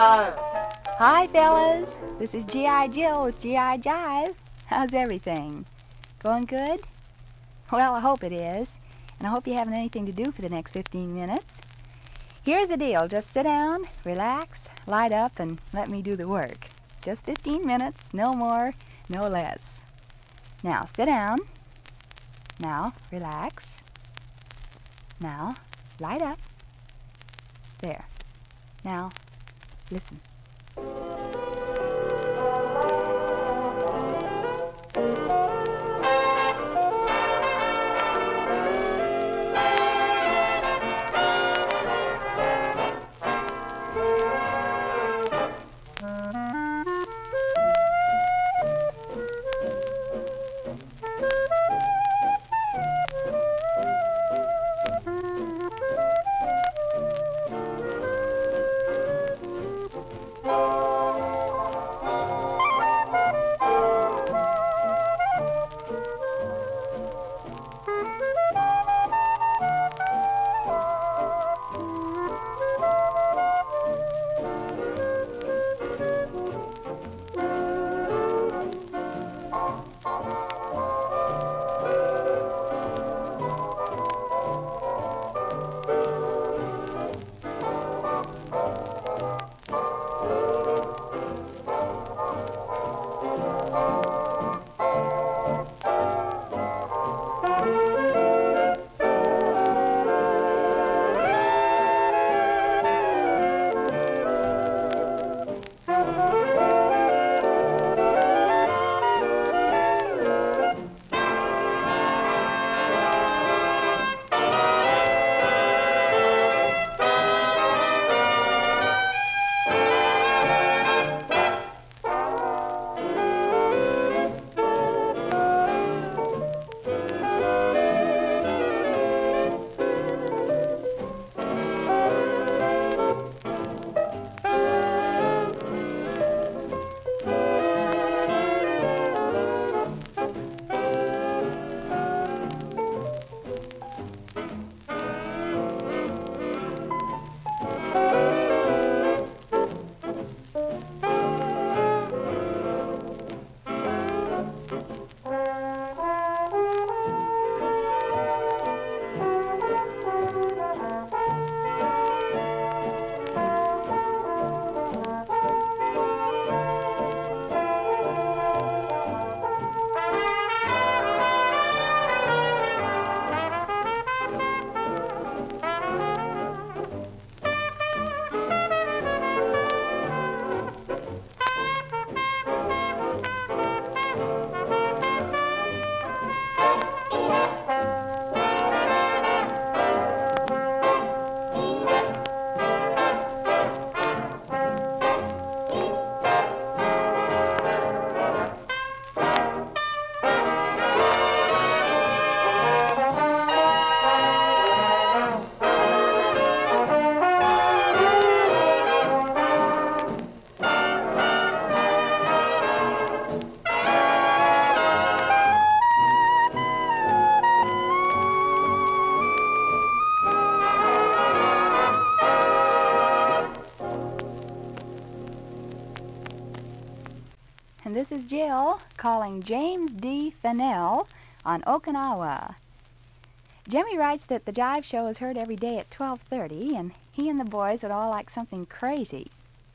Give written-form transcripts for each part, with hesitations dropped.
Jive. Hi, fellas. This is G I Jill with G I Jive. How's everything? Going good? Well, I hope it is. And I hope you haven't anything to do for the next 15 minutes. Here's the deal. Just sit down, relax, light up, and let me do the work. Just 15 minutes, no more, no less. Now, sit down. Now, relax. Now, light up. There. Now, listen. And this is Jill calling James D. Fennell on Okinawa. Jimmy writes that the Jive show is heard every day at 12:30, and he and the boys would all like something crazy.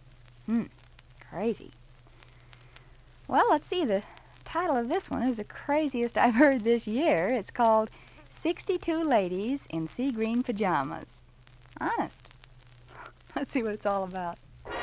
Crazy. Well, let's see. The title of this one is the craziest I've heard this year. It's called 62 Ladies in Sea Green Pajamas. Honest. Let's see what it's all about.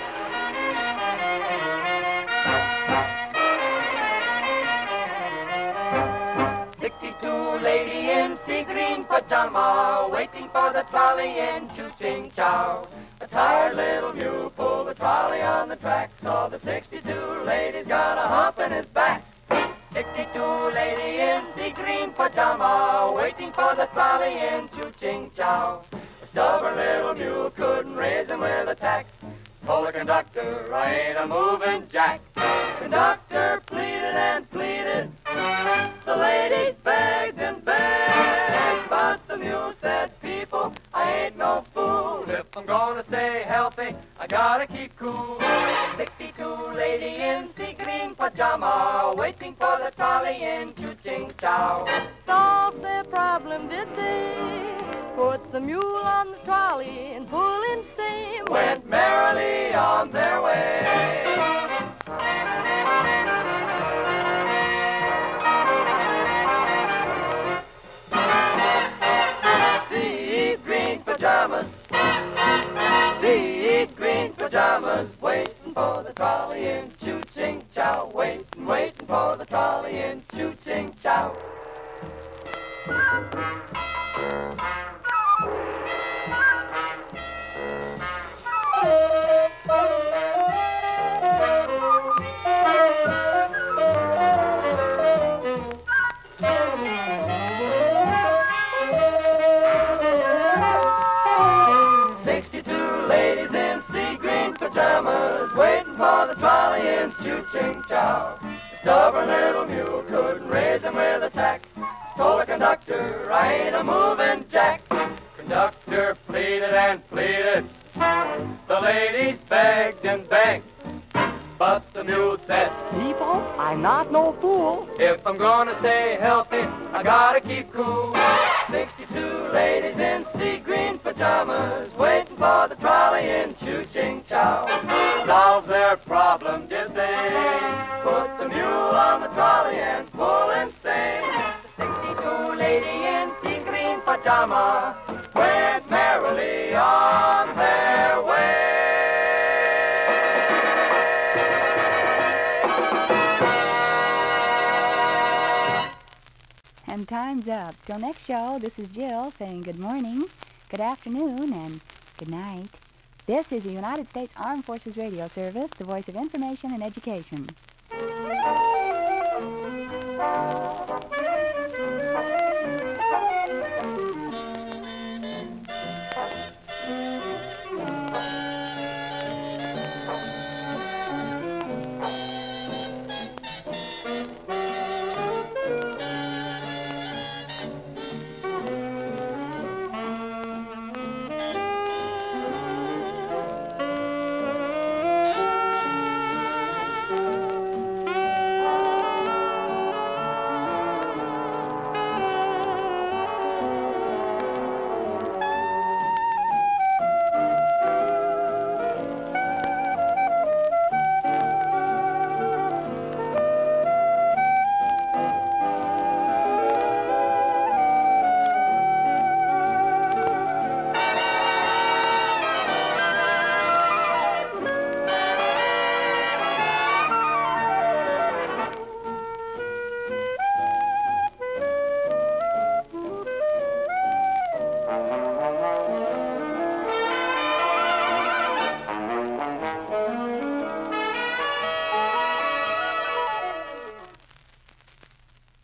62 lady in sea green pajama, waiting for the trolley in Choo-Ching-Chow. A tired little mule pulled the trolley on the track, so the 62 ladies got a hump in his back. 62 lady in sea green pajama, waiting for the trolley in Choo-Ching-Chow. A stubborn little mule couldn't raise him with a tack. Told the conductor, I ain't a moving jack. Conductor pleaded and pleaded. The ladies begged and begged, but the mule said, people, I ain't no fool. If I'm gonna stay healthy, I gotta keep cool. chow, waiting for the trolley in Choo-ching-chow. Solved their problem, did they? Put the mule on the trolley and pull him same. Went merrily on their way. See green pajamas, see green pajamas, waiting for the trolley in Choo-ching-chow, waiting for the trolley in Choo-ching-chow. Pajamas, waiting for the trolley in Choo-ching-chow. The stubborn little mule couldn't raise him with a tack. Told the conductor, I ain't a moving jack. Conductor pleaded and pleaded. The ladies begged and begged. But the mule said, People, I'm not no fool. if I'm gonna stay healthy, I gotta keep cool. 62 ladies in sea green pajamas, waiting for the trolley in Choo-ching-chow. Solve their problem, did they? Put the mule on the trolley and pull him sane. The 62 lady in sea green pajama went merrily on their way. And time's up. Till next show, this is Jill saying good morning, good afternoon, and good night. This is the United States Armed Forces Radio Service, the voice of information and education.